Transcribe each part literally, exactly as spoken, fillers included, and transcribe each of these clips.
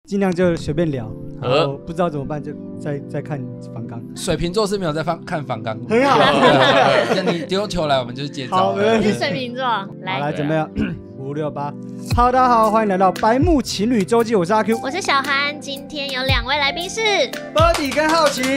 尽量就随便聊，然后不知道怎么办就再再看访纲。 水瓶座是没有在放看访纲， 很好。 那你丢球来，我们就是接招。 好， 你是水瓶座，来， 好来准备了。五六八，好，大家好，欢迎来到白木情侣周记，我是阿 Q， 我是小韩，今天有两位来宾是 Birdy 跟浩奇，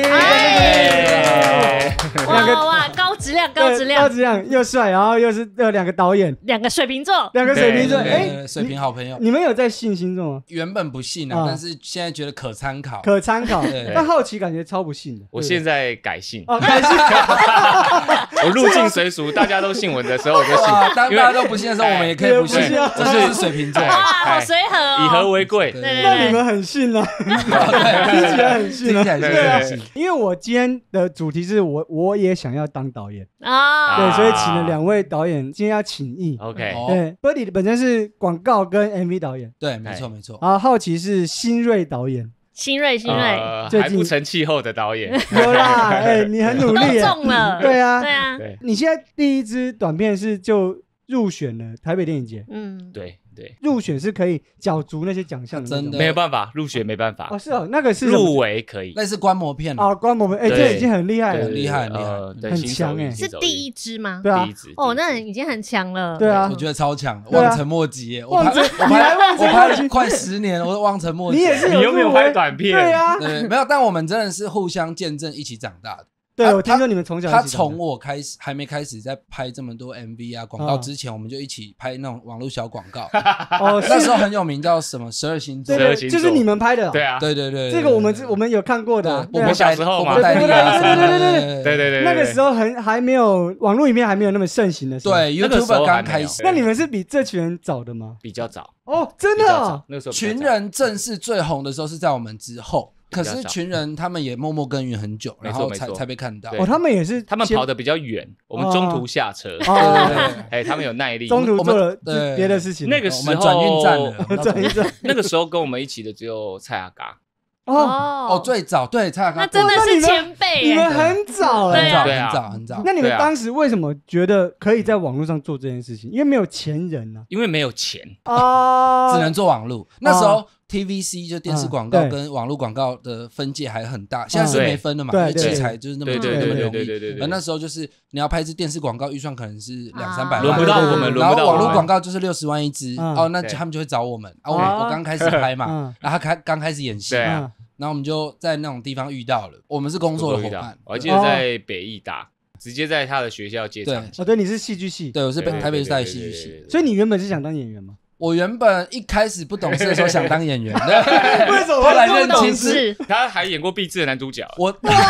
哇哇哇，高质量，高质量， 高质量，又帅，然后又是呃两个导演， 两个水瓶座， 两个水瓶座，哎， 水瓶好朋友， 你们有在信星座吗？ 原本不信啊，但是现在觉得可参考， 可参考，但好奇感觉超不信的， 我现在改信， 哦，改信， 我入境随俗，大家都信我的时候我就信， 当大家都不信的时候，我们也可以不信，这就是水瓶座， 哇，好随和哦， 以和为贵， 那你们很信啊，听起来很信啊， 对啊， 因为我今天的主题是我我也想要当导演啊， 对，所以请了两位导演，今天要请益 ，OK， 对 ，Birdy 本身是广告跟 M V 导演， 对，没错没错， 然后好奇是新锐导演。 新锐，新锐， 还不成气候的导演， 有啦，哎，你很努力， 都中了， 对啊， 对啊， 你现在第一支短片是就入选了台北电影节， 嗯， 对对， 入选是可以角逐那些奖项的， 真的没有办法入选，没办法， 哦，是哦，那个是入围可以， 类似观摩片哦，观摩片，哎，这已经很厉害了， 很厉害，很厉害， 很强哎， 是第一支吗？ 对啊， 哦，那已经很强了， 对啊， 我觉得超强，望尘莫及耶，我拍我拍我拍了快十年，我望尘莫及， 你也是， 你有没有拍短片？ 对啊， 对，没有，但我们真的是互相见证，一起长大的。 对，我听说你们从小他从我开始还没开始在拍这么多 M V 啊广告之前，我们就一起拍那种网络小广告。哦，那时候很有名，叫什么十二星座？ 对，就是你们拍的。 对啊， 对对对， 这个我们我们有看过的。 我们小时候嘛， 代理啊， 对对对对对对对， 那个时候很还没有网络影片还没有那么盛行的时候。 对 ，YouTube 刚开始。 那你们是比这群人早的吗？ 比较早。 哦，真的。 那时候群人正式最红的时候是在我们之后。可是群人他们也默默耕耘很久，然后才才被看到。 哦，他们也是， 他们跑得比较远，我们中途下车。 哦， 哎，他们有耐力。 中途做了别的事情。 那个时候转运站了， 转运站。 那个时候跟我们一起的只有蔡阿嘎。 哦哦，最早对蔡阿嘎， 那真的是前辈， 你们很早， 很早，很早，很早。 那你们当时为什么觉得可以在网络上做这件事情？因为没有钱人呢。 因为没有钱啊， 只能做网络。那时候。T V C 就电视广告跟网络广告的分界还很大，现在是没分的嘛，因为器材就是那么那么容易。而那时候就是你要拍一支电视广告，预算可能是两三百万， 轮不到我们， 然后网络广告就是六十万一支，哦，那他们就会找我们啊。我我刚开始拍嘛，然后他开刚开始演戏，然后我们就在那种地方遇到了，我们是工作的伙伴。 我还记得在北艺大。直接在他的学校接场。 哦，对，你是戏剧系， 对，我是台北大学戏剧系， 所以你原本是想当演员吗？ 我原本一开始不懂事的时候想当演员， 为什么？ 后来认清是， 他还演过《壁纸》的男主角。 我，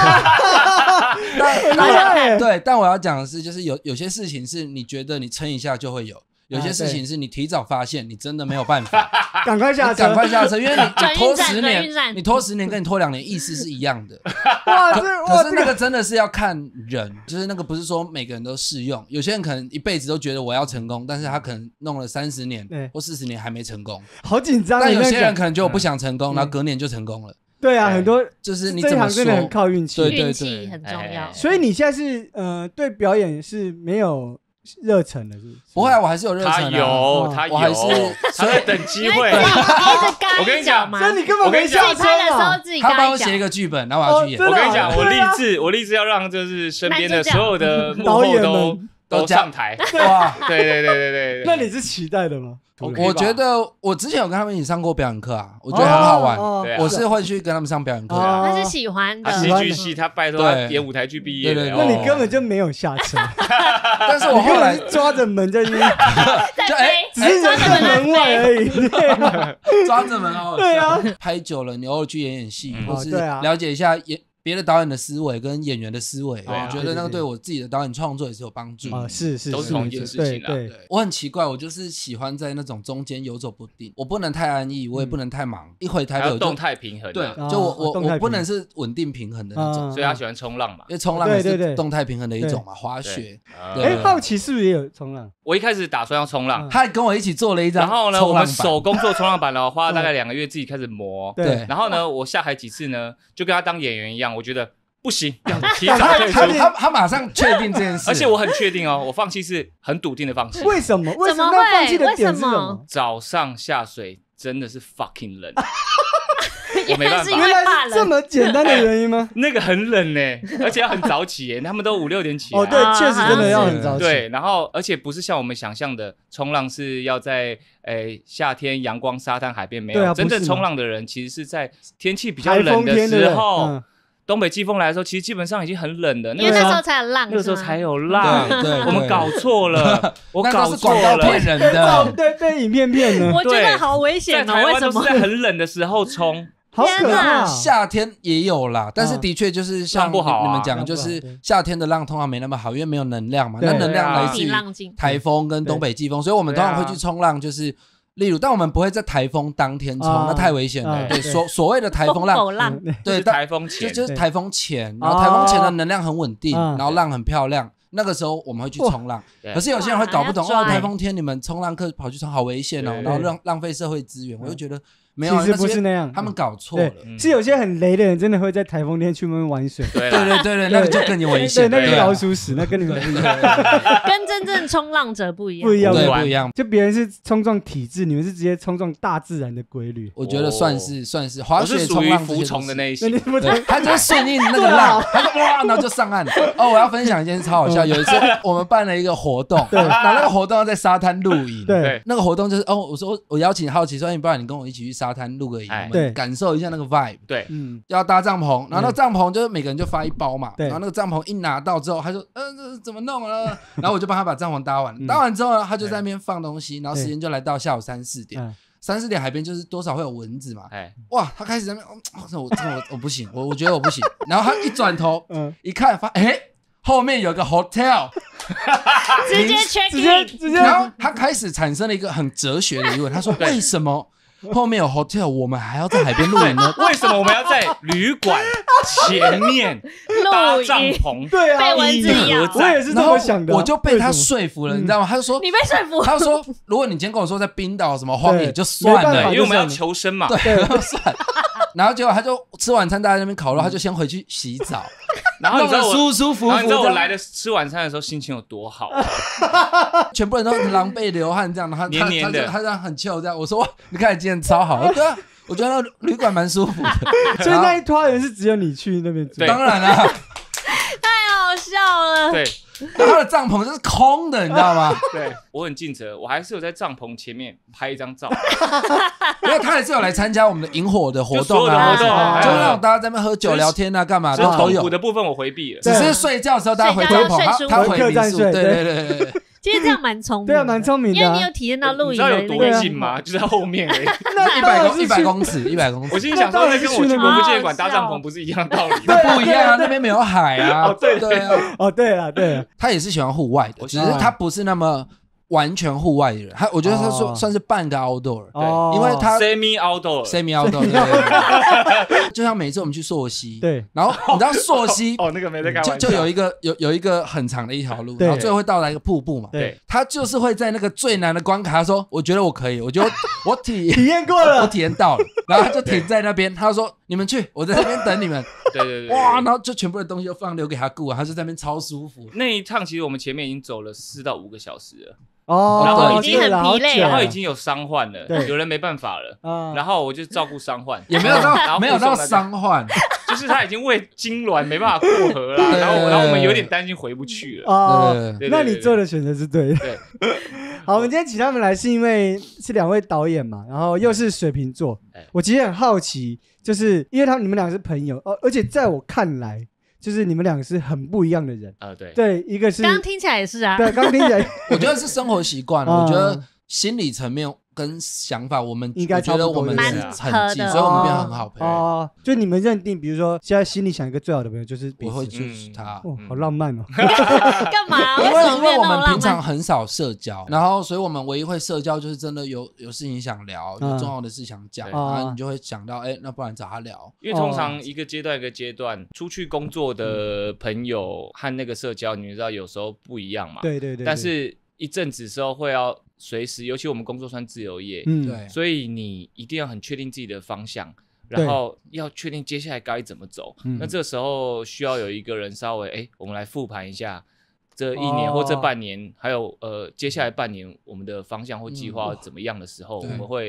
对，但我要讲的是，就是有有些事情是你觉得你撑一下就会有。有些事情是你提早发现，你真的没有办法， 赶快下车， 赶快下车，因为你你拖十年，你拖十年跟你拖两年意思是一样的。 哇， 可可是那个真的是要看人，就是那个不是说每个人都适用，有些人可能一辈子都觉得我要成功，但是他可能弄了三十年或四十年还没成功， 好紧张。 但有些人可能就我不想成功，然后隔年就成功了。 对啊，很多就是你怎么说， 真的很靠运气， 对对对， 运气很重要。 所以你现在是呃对表演是没有热忱的，是不是？ 不会啊，我还是有热忱。 他有，他有， 我还是他在等机会。 我跟你讲， 所以你根本没下车嘛。 他帮我写一个剧本，然后我要去演。 我跟你讲，我立志，我立志要让就是身边的所有的幕后都都上台。 哇， 对对对对对。 那你是期待的吗？ 我觉得我之前有跟他们一起上过表演课啊，我觉得很好玩。我是会去跟他们上表演课啊。 他是喜欢的， 他戏剧系，他拜托他演舞台剧毕业的。 那你根本就没有下车。 但是我后来抓着门在那边， 就哎， 只是在门外而已。 抓着门哦。 对啊， 拍久了，你偶尔去演演戏，或是了解一下演。别的导演的思维跟演员的思维，我觉得那个对我自己的导演创作也是有帮助啊，是是， 都是同一件事情啦。 对，我很奇怪，我就是喜欢在那种中间游走不定，我不能太安逸，我也不能太忙，一回台北要动态平衡。 对，就我我我不能是稳定平衡的那种， 所以他喜欢冲浪嘛， 因为冲浪也是动态平衡的一种嘛，滑雪。 哎，好奇是不是也有冲浪？ 我一开始打算要冲浪， 他还跟我一起做了一张， 然后呢，我们手工做冲浪板了，花了大概两个月自己开始磨。 对， 然后呢，我下海几次呢，就跟他当演员一样，我觉得。不行，要提早退出。 他他马上确定这件事， 而且我很确定哦，我放弃是很笃定的放弃。 为什么？为什么放弃的点是什么？ 早上下水真的是 fucking 冷。 我没办法。 原来是怕冷， 这么简单的原因吗？ 那个很冷呢，而且要很早起耶，他们都五六点起来。 哦，对，确实真的要很早起。 对，然后而且不是像我们想象的冲浪是要在诶夏天阳光沙滩海边，没有，真正冲浪的人其实是在天气比较冷的时候。东北季风来的时候，其实基本上已经很冷的， 因为那时候才有浪， 那个时候才有浪。 对对， 我们搞错了，我搞错了， 骗人的， 对，被影片骗了。 我觉得好危险哦，为什么？ 在很冷的时候冲， 好可怕。 夏天也有啦，但是的确就是像你们讲，就是夏天的浪通常没那么好，因为没有能量嘛。那能量来自于台风跟东北季风，所以我们通常会去冲浪，就是。例如，但我们不会在台风当天冲，那太危险了。对，所所谓的台风浪，对， 台风前就是台风前，然后台风前的能量很稳定，然后浪很漂亮，那个时候我们会去冲浪。可是有些人会搞不懂，哦，台风天你们冲浪客跑去冲，好危险哦，然后浪浪费社会资源。我就觉得没有， 其实不是那样， 他们搞错了。 是有些很雷的人真的会在台风天去那边玩水。 对对对对，那个就更有危险。 对，那个老鼠屎，那跟你们不一样， 跟真正冲浪者不一样， 不一样， 对，不一样。 就别人是冲撞体制，你们是直接冲撞大自然的规律。 我觉得算是算是滑雪冲浪服从的那一些， 他就顺应那个浪，他就哇，然后就上岸。哦，我要分享一件事超好笑，有一次我们办了一个活动，然后那个活动要在沙滩露营， 对， 那个活动就是哦，我说我邀请好奇说，你不然你跟我一起去沙滩露个营。对，感受一下那个 vibe。 对， 嗯，要搭帐篷，然后那帐篷就是每个人就发一包嘛，然后那个帐篷一拿到之后，他就呃这怎么弄了？然后我就帮他把帐篷搭完，搭完之后呢，他就在那边放东西，然后时间就来到下午三四点，三四点海边就是多少会有蚊子嘛，哇，他开始在那边，我我我不行，我我觉得我不行，然后他一转头，一看发，哎，后面有个 hotel， 直接 check in， 然后他开始产生了一个很哲学的疑问，他说为什么？后面有 hotel， 我们还要在海边露营呢？ 为什么我们要在旅馆前面搭帐篷？ 对啊， 被蚊子咬， 我也是这么想的。 我就被他说服了，你知道吗？他就说你被说服， 他就说如果你今天跟我说在冰岛什么荒野就算了， 因为我们要求生嘛， 对，就算。然后结果他就吃晚餐，大家在那边烤肉，他就先回去洗澡， 然后你知道我舒舒服服。 然后你知道我来的吃晚餐的时候心情有多好， 全部人都狼狈流汗这样，他黏黏的， 他这样很chill这样。我说哇，你看今天超好，对啊，我觉得那旅馆蛮舒服的。 所以那一团人是只有你去那边住， 当然啦， 太好笑了。 对。 他的帐篷就是空的，你知道吗？ 对，我很尽责，我还是有在帐篷前面拍一张照， 因为他还是有来参加我们的萤火的活动啊， 就那种大家在那边喝酒聊天啊，干嘛都都有。 痛苦的部分我回避了， 只是睡觉的时候大家回推棚，他回民宿，对对对对对。 其实这样蛮聪明的， 对啊，蛮聪明的， 因为你有体验到露营， 你知道有多近吗？就在后面而已， 那一百公一百公尺，一百公尺。 我心里想说，那跟我去国父纪念馆搭帐篷不是一样道理？ 不一样啊，那边没有海啊。 哦，对对啊， 哦对了对了， 他也是喜欢户外的，只是他不是那么完全户外的人，他我觉得他说算是半个 outdoor， 对，因为他 semi outdoor semi outdoor， 对，就像每次我们去溯溪， 对， 然后你知道溯溪哦，那个没在开玩笑， 就就有一个有有一个很长的一条路，然后最后会到达一个瀑布嘛， 对， 他就是会在那个最难的关卡，他说我觉得我可以，我觉得我体体验过了， 我体验到了，然后他就停在那边，他说你们去，我在这边等你们， 对对对， 哇，然后就全部的东西都放留给他顾啊，他就在那边超舒服。 那一趟其实我们前面已经走了四到五个小时了。 哦， 然后已经很疲累了， 然后已经有伤患了，有人没办法了，然后我就照顾伤患， 也没有到没有到伤患， 就是他已经胃痉挛没办法过河了，然后然后我们有点担心回不去了。 哦，那你做的选择是对的。 对， 好，我们今天请他们来是因为是两位导演嘛，然后又是水瓶座，我其实很好奇，就是因为他们你们两个是朋友，而且在我看来。就是你们两个是很不一样的人啊、呃，对对，一个是刚刚听起来也是啊， 对，刚刚听起来， 我觉得是生活习惯，我觉得心理层面跟想法，我们应该觉得我们是很近，所以我们变很好朋友。 哦，就你们认定，比如说现在心里想一个最好的朋友，就是我会就是他， 哦，好浪漫哦。 干嘛？ 因为因为我们平常很少社交，然后所以我们唯一会社交就是真的有有事情想聊，有重要的事想讲，然后你就会想到，哎，那不然找他聊。 因为通常一个阶段一个阶段，出去工作的朋友和那个社交，你知道有时候不一样嘛。 对对对。 但是一阵子之后会要。随时，尤其我们工作算自由业， 嗯， 对， 所以你一定要很确定自己的方向，然后要确定接下来该怎么走。那这时候需要有一个人稍微，哎，我们来复盘一下这一年或这半年，还有呃接下来半年我们的方向或计划怎么样的时候，我们会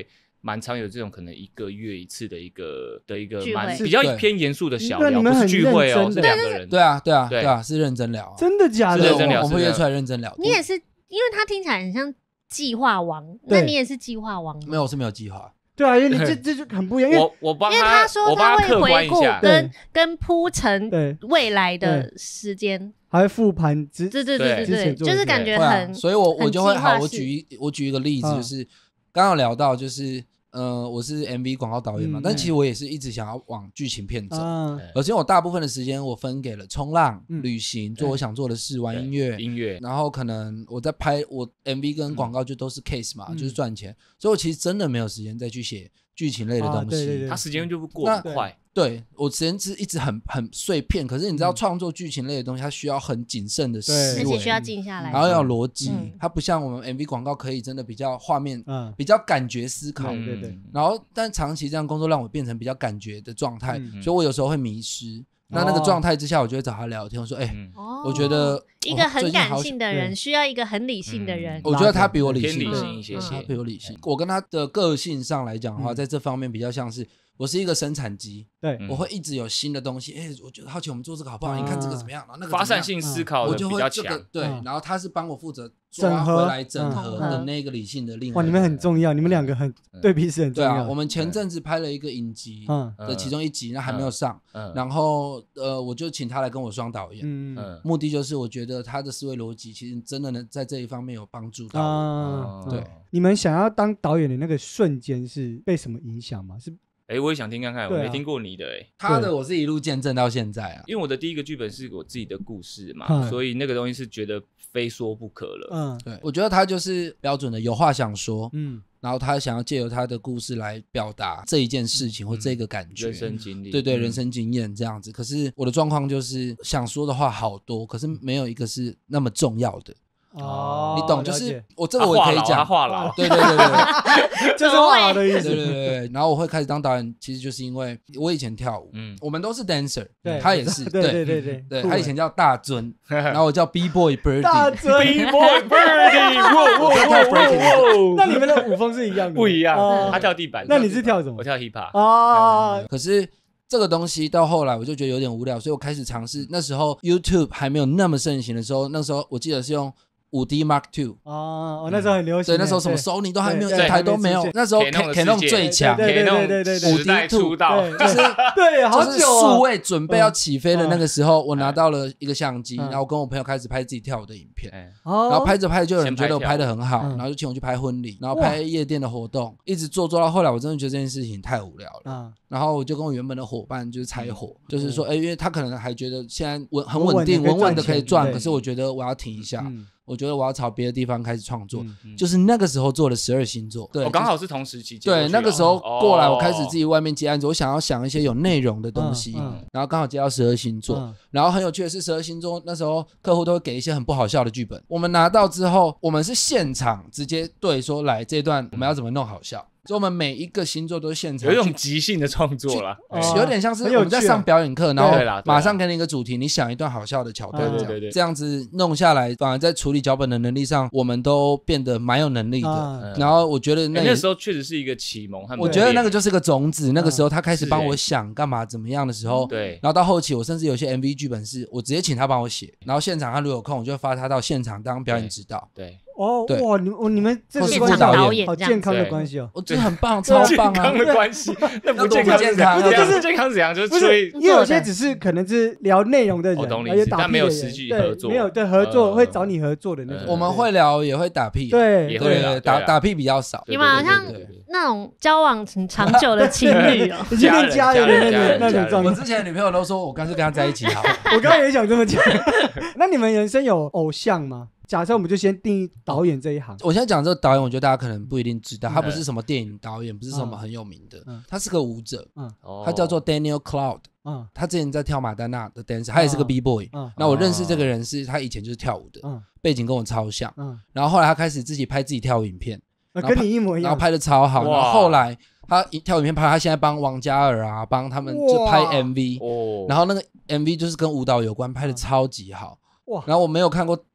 蛮常有这种可能一个月一次的一个的一个蛮聚比较偏严肃的小聊，不是聚会哦，是两个人。 对啊，对啊，对啊，是认真聊。 真的假的？ 认真聊， 我们会约出来认真聊。 你也是，因为他听起来很像计划王，那你也是计划王吗？ 没有，我是没有计划。 对啊，因为你这这就很不一样。因为我我帮他，因为他说他会回顾跟跟铺陈未来的时间， 还会复盘之， 对对对对对，就是感觉很， 所以我我就会好，我举一我举一个例子，就是刚刚聊到就是。呃，我是 M V 广告导演嘛，嗯、但其实我也是一直想要往剧情片走，嗯、而且我大部分的时间我分给了冲浪、嗯、旅行，做我想做的事，玩音乐， 音乐， 然后可能我在拍我 M V 跟广告就都是 case 嘛，嗯、就是赚钱，所以我其实真的没有时间再去写剧情类的东西，啊、 对对对他时间就过很快。 对，我时间是一直很很碎片，可是你知道创作剧情类的东西，它需要很谨慎的思维， 而且需要静下来， 然后要有逻辑，嗯、它不像我们 M V 广告可以真的比较画面，嗯、比较感觉思考， 对对对。 然后，但长期这样工作让我变成比较感觉的状态，嗯、所以我有时候会迷失。那那个状态之下，我就会找他聊天，我说：“哎、欸，嗯、我觉得一个很感性的人需要一个很理性的人。嗯” 我觉得他比我理性， 偏理性一些些， 他比我理性。我跟他的个性上来讲的话， 嗯、 在这方面比较像是。我是一个生产机， 对， 我会一直有新的东西，哎，我觉得好奇我们做这个好不好？你看这个怎么样？然后那个发散性思考的比较强， 对，然后他是帮我负责抓回来整合的那个理性的另外。 哇，你们很重要，你们两个很对彼此很重要。 对啊，我们前阵子拍了一个影集的其中一集，那还没有上，然后呃，我就请他来跟我双导演，目的就是我觉得他的思维逻辑其实真的能在这一方面有帮助到我。对， 你们想要当导演的那个瞬间是被什么影响吗？是？ 哎，我也想听看看，我没听过你的哎， 他的我是一路见证到现在啊， 因为我的第一个剧本是我自己的故事嘛，所以那个东西是觉得非说不可了。 嗯，对，我觉得他就是标准的有话想说，嗯，然后他想要借由他的故事来表达这一件事情或这个感觉， 人生经历， 对对，人生经验这样子。可是我的状况就是想说的话好多，可是没有一个是那么重要的。 哦， 你懂，就是我这个我也可以讲， 话痨， 对对对对， 就是话痨的意思， 对对对。然后我会开始当导演，其实就是因为我以前跳舞，嗯，我们都是 dancer，他也是， 对对对对对，他以前叫大尊，然后我叫 B boy Birdie， 大尊 B boy Birdie， 哇哇哇， 那你们的舞风是一样的？ 不一样，他跳地板， 那你是跳什么？ 我跳 hip hop 啊， 可是。这个东西到后来我就觉得有点无聊，所以我开始尝试。那时候 YouTube 还没有那么盛行的时候，那时候我记得是用五 D Mark 二哦，那时候很流行。 对，那时候什么 Sony 都还没有，一台都没有。那时候 Canon 最强， 对对对对对， 五 D 出道， 就是对，好久数位准备要起飞的那个时候，我拿到了一个相机，然后跟我朋友开始拍自己跳舞的影片，然后拍着拍着就有人觉得我拍的很好，然后就请我去拍婚礼，然后拍夜店的活动，一直做做到后来，我真的觉得这件事情太无聊了。然后我就跟我原本的伙伴就是拆伙，就是说，哎，因为他可能还觉得现在稳很稳定，稳稳的可以赚，可是我觉得我要停一下。我觉得我要朝别的地方开始创作，嗯嗯、就是那个时候做了十二星座，对， 我、哦、刚好是同时期。 对，那个时候过来，我开始自己外面接案子，哦、我想要想一些有内容的东西，嗯嗯、然后刚好接到十二星座，嗯、然后很有趣的是，十二星座那时候客户都会给一些很不好笑的剧本，我们拿到之后，我们是现场直接对说，来这段我们要怎么弄好笑。所以我们每一个星座都是现场有一种即兴的创作啦， 有点像是我们在上表演课，然后马上给你一个主题，你想一段好笑的桥段，这样这样子弄下来，反而在处理脚本的能力上，我们都变得蛮有能力的。然后我觉得那那时候确实是一个启蒙， 我觉得那个就是个种子。那个时候他开始帮我想干嘛怎么样的时候， 对。 然后到后期，我甚至有些 M V 剧本是我直接请他帮我写，然后现场他如果有空，我就发他到现场当表演指导。 对。 哦，哇，你你们这个关系好健康的关系哦， 我觉得很棒，超棒啊！ 健康的关系，那不健康， 健康就是健康是怎样？就是所以， 因为有些只是可能是聊内容的人， 而且但没有实际合作， 没有对合作会找你合作的那种。 我们会聊，也会打屁， 对， 也会打打屁比较少。 你们好像那种交往很长久的情侣哦， 已经变家人的那种那种状态。 我之前的女朋友都说我干脆跟他在一起好。 我刚刚也想这么讲。那你们人生有偶像吗？假设我们就先定义导演这一行。 我现在讲这个导演，我觉得大家可能不一定知道，他不是什么电影导演，不是什么很有名的，嗯、他是个舞者，嗯、他叫做 Daniel Cloud，嗯、他之前在跳马丹娜的 dancer， 他也是个 B boy，嗯、那我认识这个人是他以前就是跳舞的，嗯、背景跟我超像，嗯、然后后来他开始自己拍自己跳舞影片， 跟你一模一样， 然后拍的超好，然后后来他跳舞影片拍，他现在帮王嘉尔啊，帮他们就拍 M V，然后那个 M V 就是跟舞蹈有关，拍的超级好。哇！然后我没有看过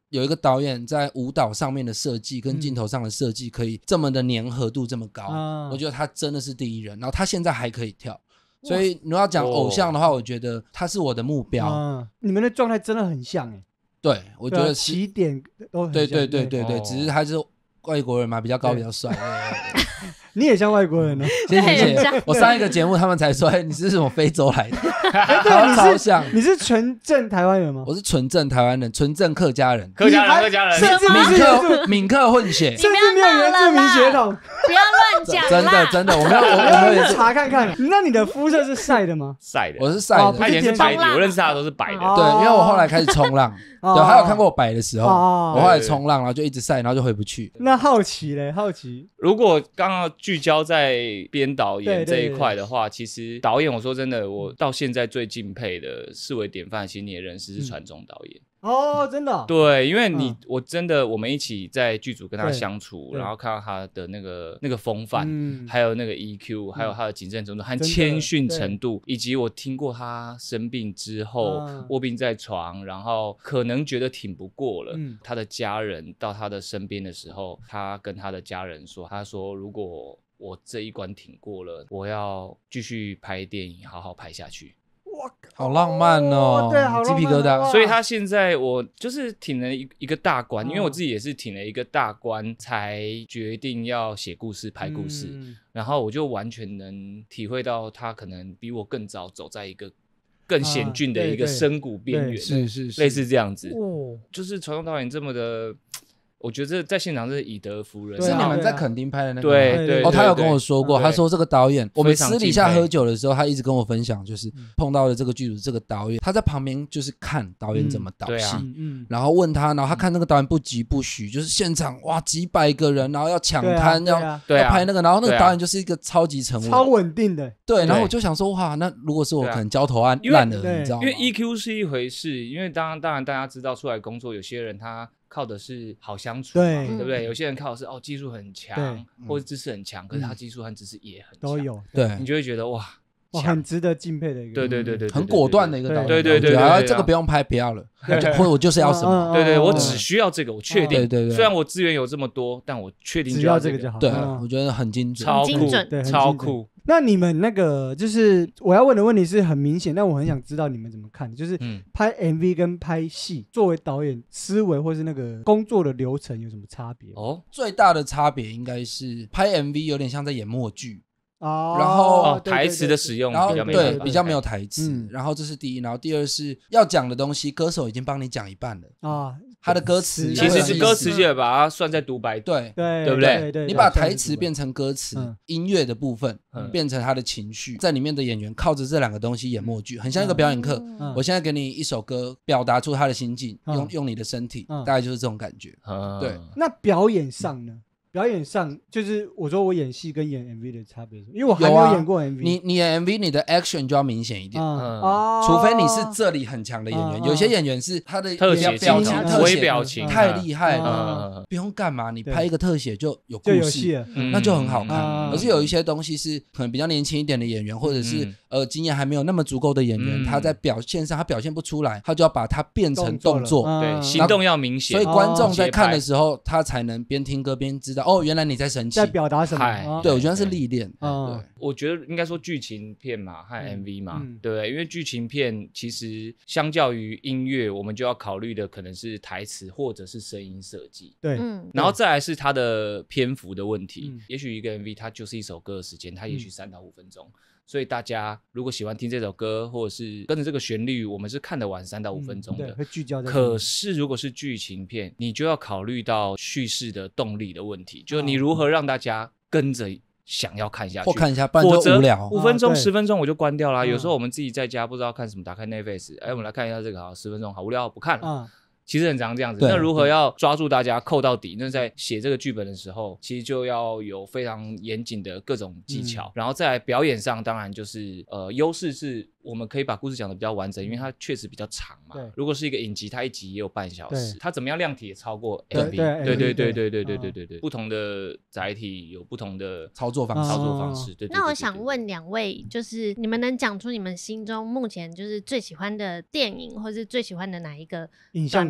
有一个导演在舞蹈上面的设计跟镜头上的设计可以这么的粘合度这么高，嗯，我觉得他真的是第一人。然后他现在还可以跳，所以你要讲偶像的话，我觉得他是我的目标。嗯， 你们的状态真的很像哎。 对，我觉得起点都很像。 对对对对对，只是他是外国人嘛，比较高比较帅。 你也像外国人呢， 谢谢谢谢。我上一个节目他们才说，哎，你是什么非洲来的？ 对，超像。你是纯正台湾人吗？ 我是纯正台湾人，纯正客家人。 客家人，客家人， 闽客闽客混血， 甚至没有原住民血统。 不要乱讲。 真的真的，我没有，我没有查看看。那你的肤色是晒的吗？ 晒的， 我是晒的。 他以前是白的，我认识他都是白的。 对，因为我后来开始冲浪，对，还有看过我白的时候，我后来冲浪，然后就一直晒，然后就回不去。 那好奇嘞，好奇， 如果刚刚聚焦在编导演这一块的话，其实导演，我说真的，我到现在最敬佩的视为典范的，其实你也认识是传中导演。 哦，真的、哦？ 对，因为你、嗯、我真的我们一起在剧组跟他相处，然后看到他的那个那个风范、嗯，还有那个 E Q，、嗯、还有他的谨慎程度和谦逊程度，以及我听过他生病之后、嗯、卧病在床，然后可能觉得挺不过了、嗯，他的家人到他的身边的时候，他跟他的家人说，他说如果我这一关挺过了，我要继续拍电影，好好拍下去。 哇，好浪漫哦！ 对，好鸡皮疙瘩。 所以他现在我就是挺了一一个大关、嗯，因为我自己也是挺了一个大关，才决定要写故事、拍故事、嗯。然后我就完全能体会到他可能比我更早走在一个更险峻的一个深谷边缘， 是是是， 类似这样子。哦，就是传中导演这么的。我觉得在现场是以德服人， 是你们在垦丁拍的那个， 对对哦，他有跟我说过，他说这个导演，我们私底下喝酒的时候，他一直跟我分享，就是碰到了这个剧组这个导演，他在旁边就是看导演怎么导戏，然后问他，然后他看那个导演不疾不徐，就是现场哇几百个人，然后要抢滩，要要拍那个，然后那个导演就是一个超级沉稳、 超稳定的， 对，然后我就想说哇，那如果是我可能焦头烂额，你知道吗？ 因为 E Q 是一回事，因为当然当然大家知道出来工作，有些人他。靠的是好相处嘛， 对, 对不对？有些人靠的是哦技术很强，或者知识很强，可是他技术和知识也很强，都有。 对， 你就会觉得哇， 哇很值得敬佩的一个， 对对对对， 很果断的一个导演。 对对对对， 然后这个不用拍，不要了，或者我就是要什么， 对对，我只需要这个，我确定。 对对对， 虽然我资源有这么多，但我确定只要这个就好。 对，我觉得很精准， 超酷，超酷。 那你们那个就是我要问的问题是很明显，但我很想知道你们怎么看，就是拍 M V 跟拍戏，作为导演思维或是那个工作的流程有什么差别？ 哦，最大的差别应该是拍 M V 有点像在演默剧。 哦， 然后、 哦、台词的使用比较没对比较没有台词、嗯，然后这是第一，然后第二是要讲的东西，歌手已经帮你讲一半了啊、哦，他的歌词其实是歌词就把它算在独白， 对对对不对？对对对，你把台词变成歌词，嗯、音乐的部分、嗯、变成他的情绪，在里面的演员靠着这两个东西演默剧，很像一个表演课。嗯、我现在给你一首歌，表达出他的心境，嗯、用用你的身体、嗯，大概就是这种感觉。嗯、对， 那表演上呢？表演上就是我说我演戏跟演 M V 的差别，因为我还没有演过 M V。 啊、你你演 M V， 你的 action 就要明显一点，嗯嗯、除非你是这里很强的演员。嗯、有些演员是他的特写表情、 特写表情太厉害了，嗯、不用干嘛，你拍一个特写就有故事，那就很好看。嗯、而是有一些东西是可能比较年轻一点的演员，或者是、嗯、呃经验还没有那么足够的演员，嗯、他在表现上他表现不出来，他就要把它变成动作， 嗯、对，行动要明显， 所以观众在看的时候，他才能边听歌边知道哦，原来你在生。 在表达什么？ 对，我觉得是历练。 嗯， 对， 我觉得应该说剧情片嘛和 M V 嘛，嗯、对不对？因为剧情片其实相较于音乐，我们就要考虑的可能是台词或者是声音设计。 对， 然后再来是它的篇幅的问题。嗯、也许一个 M V 它就是一首歌的时间，它也许三到五分钟。嗯，所以大家如果喜欢听这首歌，或者是跟着这个旋律，我们是看得完三到五分钟的。 嗯、会聚焦在。 可是如果是剧情片，你就要考虑到叙事的动力的问题，就是你如何让大家跟着想要看下去， 或看一下，不然就无聊。 五分钟、十、啊、分钟我就关掉啦。有时候我们自己在家不知道看什么，打开 Netflix， 哎，我们来看一下这个，好，十分钟好无聊，不看了。啊，其实很常这样子，那如何要抓住大家扣到底？那在写这个剧本的时候，其实就要有非常严谨的各种技巧，嗯、然后在表演上，当然就是呃，优势是我们可以把故事讲得比较完整，因为它确实比较长嘛。如果是一个影集，它一集也有半小时，它怎么样量体也超过 M V。对对对对对对对对对对，不同的载体有不同的操作方式。 操作方式。对。 那我想问两位，就是你们能讲出你们心中目前就是最喜欢的电影，或是最喜欢的哪一个短片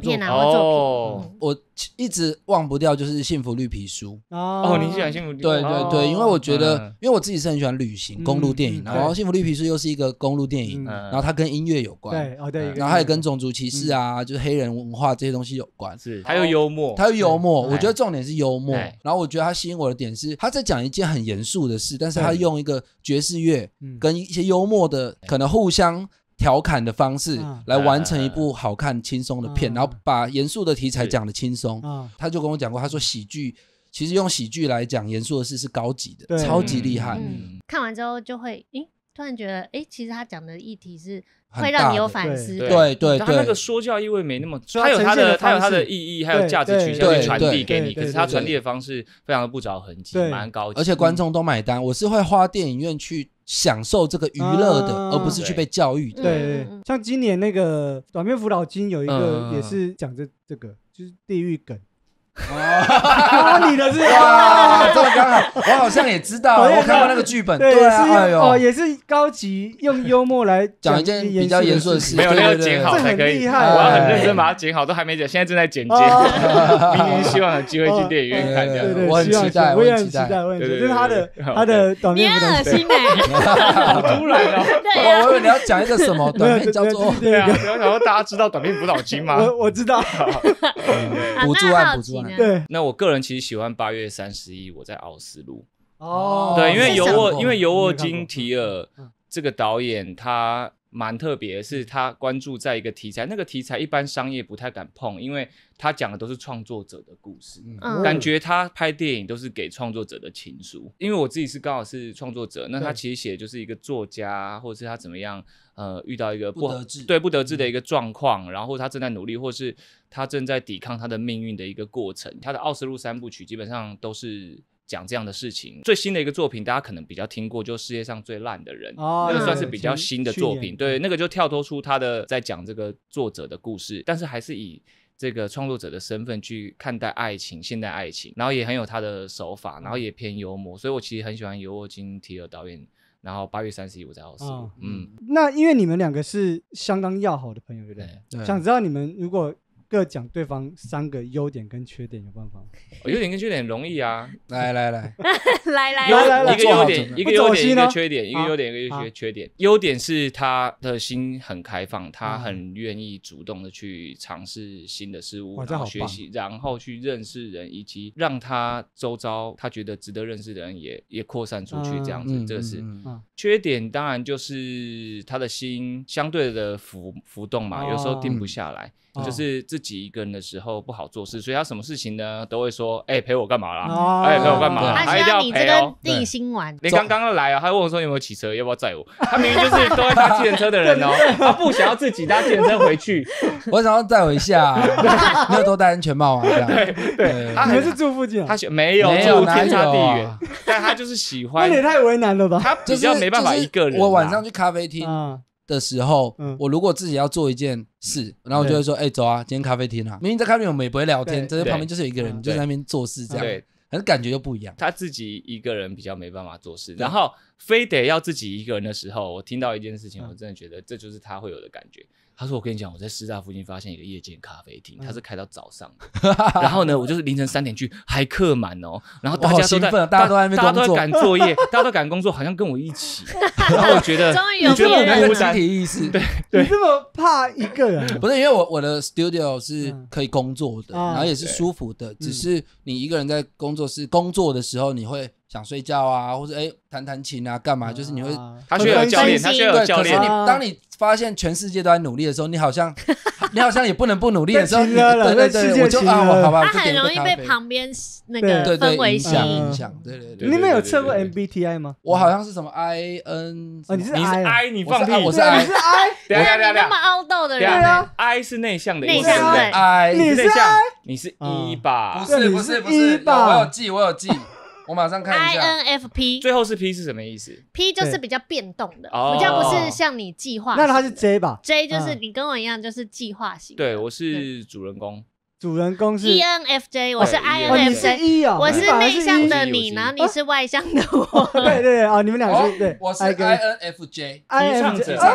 片啊或作品。 我一直忘不掉就是《幸福绿皮书》 哦，你喜欢《幸福绿皮书》？ 对对对，因为我觉得，因为我自己是很喜欢旅行、公路电影，然后《幸福绿皮书》又是一个公路电影，然后它跟音乐有关， 对哦对， 然后它也跟种族歧视啊，就是黑人文化这些东西有关， 是，它又幽默， 它又幽默，我觉得重点是幽默。然后我觉得它吸引我的点是，他在讲一件很严肃的事，但是他用一个爵士乐跟一些幽默的，可能互相调侃的方式来完成一部好看轻松的片，然后把严肃的题材讲得轻松。他就跟我讲过，他说喜剧其实用喜剧来讲严肃的事是高级的，超级厉害。 看完之后就会，诶，突然觉得，诶，其实他讲的议题是会让你有反思的。 对对对， 他那个说教意味没那么，他有他的他有他的意义，还有价值取向去传递给你，可是他传递的方式非常的不着痕迹，蛮高级， 而且观众都买单。我是会花电影院去享受这个娱乐的，而不是去被教育的。 对对，像今年那个短片辅导金有一个也是讲这这个，就是地狱梗。哦，你的是哇，这么刚好，我好像也知道，我看过那个剧本，对啊， 哦，也是高级用幽默来讲一件比较严肃的事， 没有那个剪好才可以，我要很认真把它剪好，都还没剪，现在正在剪接，明年希望有机会去电影院看，这样， 我很期待， 我也很期待，我也很期待，这是他的他的短片辅导金，你很恶心哎， 好突然哦， 我以为你要讲一个什么短片叫做， 对啊，然后大家知道短片辅导金吗？ 我我知道， 补助案，补助案。 对， 那我个人其实喜欢八月三十一我在奥斯陆哦，对，因为尤沃，因为尤沃金提尔这个导演他蛮特别，是他关注在一个题材，那个题材一般商业不太敢碰，因为他讲的都是创作者的故事，嗯、感觉他拍电影都是给创作者的情书。因为我自己是刚好是创作者，那他其实写的就是一个作家，或者是他怎么样。呃，遇到一个不不得志， 对不得志的一个状况，然后他正在努力，或是他正在抵抗他的命运的一个过程。他的奥斯陆三部曲基本上都是讲这样的事情。最新的一个作品，大家可能比较听过，就《世界上最烂的人》，哦，那个算是比较新的作品。对，那个就跳脱出他的在讲这个作者的故事，但是还是以这个创作者的身份去看待爱情，现代爱情，然后也很有他的手法，然后也偏幽默，所以我其实很喜欢尤沃金提尔导演。然后八月三十一我在奥斯陆，哦，嗯， 那因为你们两个是相当要好的朋友，对不对？对，想知道你们如果各讲对方三个优点跟缺点，有办法吗？ 优点跟缺点很容易啊， 来来来来来来， 一个优点，一个优点，一个缺点，一个优点，一个缺缺点。优点是他的心很开放，他很愿意主动的去尝试新的事物，然后学习，然后去认识人，以及让他周遭他觉得值得认识的人也也扩散出去，这样子，这个是。缺点当然就是他的心相对的浮浮动嘛，有时候定不下来。就是自己一个人的时候不好做事，所以他什么事情呢都会说：“哎，陪我干嘛啦？哎，陪我干嘛？ 他一定要陪哦。” 定心丸。 连刚刚来啊，他问我说有没有骑车，要不要载我？他明明就是都会搭计程车的人哦，他不想要自己搭计程车回去。 我想要载我一下，没有多戴安全帽啊？ 对对， 他还是住附近， 他没有住天差地远，但他就是喜欢。 那也太为难了吧？ 他比较没办法一个人。 我晚上去咖啡厅的时候，嗯、我如果自己要做一件事，然后我就会说：“哎、欸，走啊，今天咖啡厅啊。”明明在咖啡厅我们也不会聊天，在旁边就是有一个人就在那边做事，这样，可是感觉又不一样。 他自己一个人比较没办法做事，然后非得要自己一个人的时候，我听到一件事情，我真的觉得这就是他会有的感觉。他说：“我跟你讲，我在师大附近发现一个夜间咖啡厅，它是开到早上的。然后呢，我就是凌晨三点去，还客满哦。然后大家都在， 大家都在那边工作， 大家都赶作业，大家都赶工作，好像跟我一起。然后我觉得， 终于有那个集体意识， 对对， 你这么怕一个人？ 不是，因为我我的 studio 是可以工作的，然后也是舒服的，只是你一个人在工作室工作的时候，你会。”想睡觉啊，或者哎弹弹琴啊，干嘛？就是你会， 他需要有教练，他需要有教练。 可是你当你发现全世界都在努力的时候，你好像你好像也不能不努力的时候， 对对对，我就啊，我好吧， 他很容易被旁边那个氛围吸引影响。对对对， 你们有测过 M B T I 吗？ 我好像是什么 I N， 哦，你是 I， 你放屁， 我是 I， 你是 I， 对啊，你那么凹豆的人， 对啊 ，I 是内向的， 内向的 I， 你是 I， 你是 E 吧？ 不是不是不是，我有记，我有记。我马上看一下 I N F P， 最后是 P 是什么意思 ？P 就是比较变动的，比较不是像你计划。 那他是 J 吧 ？J 就是你跟我一样，就是计划型。 对，我是主人公。 主人公是 E N F J， 我是 I N F J， 我是内向的你，然后你是外向的我。 对对对，哦，你们俩是对， 我是 I N F J， 提倡者， 提倡者。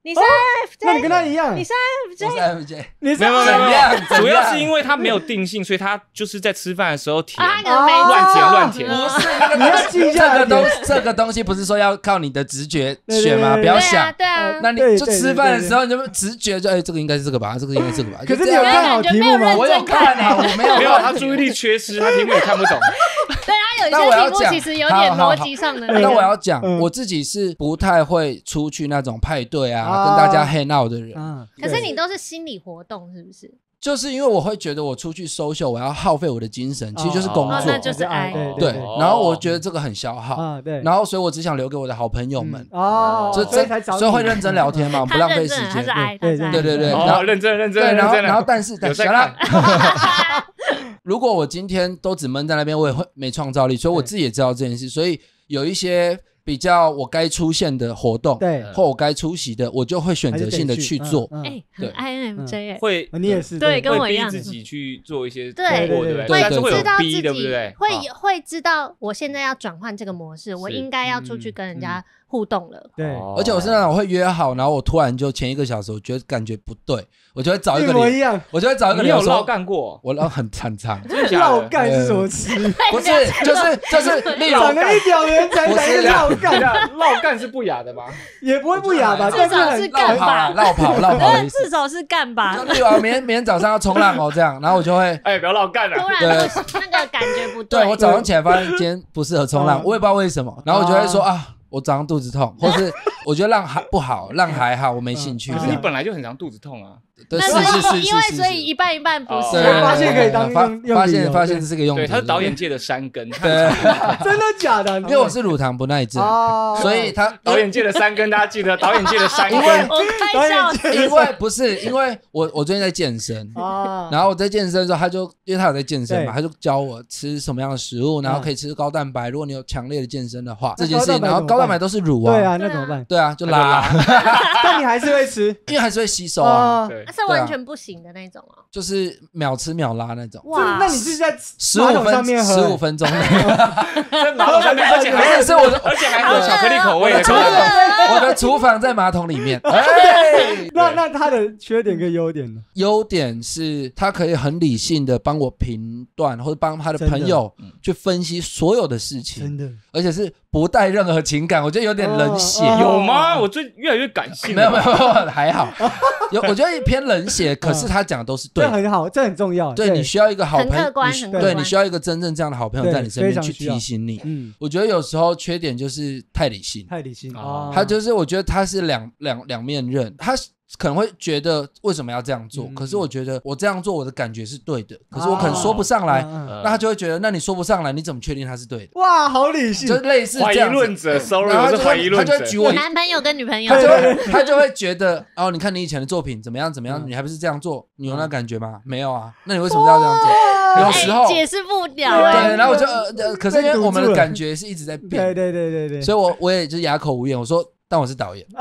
你是 I F J， 那你跟他一样， 你是 I F J， 我是 I F J， 你是没有没有没有， 主要是因为他没有定性，所以他就是在吃饭的时候填， 啊，乱填乱填。 不是， 你要记下这个东这个东西不是说要靠你的直觉选吗？不要想， 对啊， 那你就吃饭的时候你就直觉就哎，这个应该是这个吧，这个应该是这个吧。 可是你有看好题目吗？ 我有看啊，我没有没有，他注意力缺失，他题目也看不懂。 对，他有一些题目其实有点逻辑上的。 那我要讲，我自己是不太会出去那种派对啊，跟大家 hang out 的人。 可是你都是心理活动，是不是？ 就是因为我会觉得我出去 social， 我要耗费我的精神，其实就是工作， 那就是 I， 对。然后我觉得这个很消耗， 对。 然后所以我只想留给我的好朋友们， 哦， 所以所以会认真聊天嘛，不浪费时间。 对对对对， 然后认真认真对，然后认真。 然后但是有在看。 如果我今天都只闷在那边，我也会没创造力，所以我自己也知道这件事，所以有一些比较我该出现的活动， 对， 或我该出席的，我就会选择性的去做。 哎，很 I N F J 哎， 会， 你也是， 对，跟我一样， 逼自己去做一些对对对对， 但是会有知道自逼，对不对？ 会会知道我现在要转换这个模式，我应该要出去跟人家互动了。 对， 而且我是那种会约好，然后我突然就前一个小时，我觉得感觉不对，我就会找一个理由，我就会找一个理由说。 你有绕干过？ 我绕很常常。 绕干是什么词？ 不是，就是就是，例如长得一屌人才才绕干， 绕干是不雅的吗？ 也不会不雅吧， 至少是干吧， 绕跑绕跑的意思。 至少是干吧。 就例如明天明天早上要冲浪哦，这样，然后我就会哎，不要绕干了。 突然那个感觉不对。 对我早上起来发现今天不适合冲浪，我也不知道为什么，然后我就会说啊。我早上肚子痛，或是我觉得浪还不好，浪还好，我没兴趣。 可是你本来就很常肚子痛啊。 对，是是是， 因为所以一半一半不是。 发现可以当发现发现是个用途。 对，他是导演界的山根。 对， 真的假的？ 因为我是乳糖不耐症，所以他导演界的山根，大家记得导演界的山根。 我开笑， 因为不是因为我我最近在健身，然后我在健身的时候，他就因为他有在健身嘛，他就教我吃什么样的食物，然后可以吃高蛋白。如果你有强烈的健身的话，这件事情，然后高蛋白都是乳啊。 对啊，那怎么办？ 对啊，就拉。 但你还是会吃， 因为还是会吸收啊。 那是完全不行的那种哦。 就是秒吃秒拉那种。 哇，那你是在十五分十五分钟内， 在马桶上面，而且还是我的， 而且还有巧克力口味的。 我的厨房在马桶里面。哎， 那那它的缺点跟优点呢？ 优点是它可以很理性的帮我评断，或者帮他的朋友去分析所有的事情， 真的， 而且是不带任何情感，我觉得有点冷血。 有吗？我最越来越感性。 没有没有，还好。有，我觉得偏冷血，可是他讲的都是对。 这很好，这很重要。 对，你需要一个好朋友，对，你需要一个真正这样的好朋友在你身边去提醒你。嗯，我觉得有时候缺点就是太理性， 太理性。 他就是我觉得他是两两两面刃，他可能会觉得为什么要这样做，可是我觉得我这样做我的感觉是对的，可是我可能说不上来，那他就会觉得那你说不上来，你怎么确定他是对的？ 哇，好理性， 就类似这样。 怀疑论者 ，sorry， 我是怀疑论者。 他就举我男朋友跟女朋友， 他就会他就会觉得哦，你看你以前的作品怎么样怎么样，你还不是这样做？你有那感觉吗？没有啊，那你为什么要这样做？有时候解释不了。 对，然后我就呃，可是因为我们的感觉是一直在变， 对对对对对， 所以我我也就哑口无言，我说。但我是导演，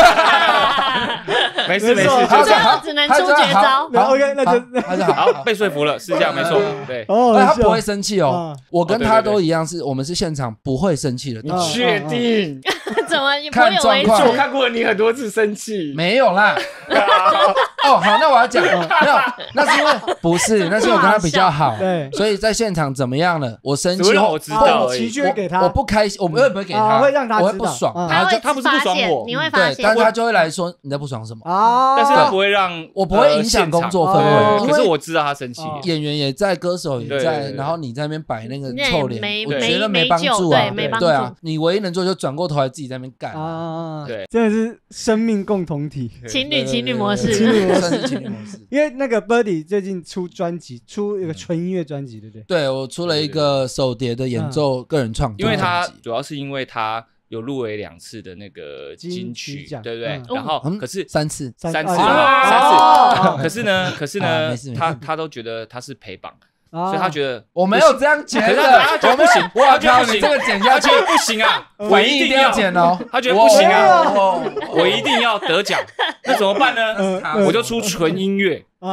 没事没事， 最后只能出绝招。 OK， 那就他就好， 被说服了，是这样没错。对， 他不会生气哦，我跟他都一样，是我们是现场不会生气的。 你确定？ 怎么看状况？ 我看过你很多次生气， 没有啦。哦，好，那我要讲，没有，那是因为不是，那是我跟他比较好， 对， 所以在现场怎么样了？我生气后， 我知道， 情绪会给他， 我不开心，我会不会给他？ 会让他我会不爽， 他会他不是不爽我， 你会发现， 但他就会来说你在不爽什么啊？ 但是他不会让我不会影响工作氛围， 可是我知道他生气， 演员也在，歌手也在，然后你在那边摆那个臭脸，我觉得没帮助啊，对啊，你唯一能做就转过头来自己在那边干啊， 对， 真的是生命共同体， 情侣情侣模式， 情侣模式， 情侣模式。 因为那个 Birdy 最近出专辑，出一个纯音乐专辑，对不对？ 对，我出了一个手碟的演奏个人创作， 因为他主要是因为他有入围两次的那个金曲，对不对？然后可是三次， 三次，三次。可是呢，可是呢，他他都觉得他是陪榜。所以他觉得我没有这样觉得， 他觉得不行， 我觉得你这个剪下去不行啊， 我一定要剪哦。 他觉得不行啊，我一定要得奖，那怎么办呢？我就出纯音乐啊